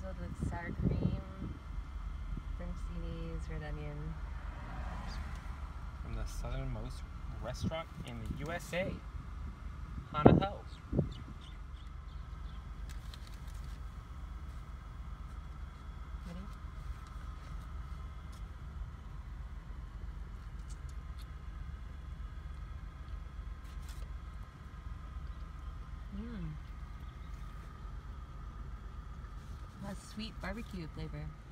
filled with sour cream, French CDs, red onion. From the southernmost restaurant in the USA, Hana Hou. Ready? That's sweet barbecue flavor.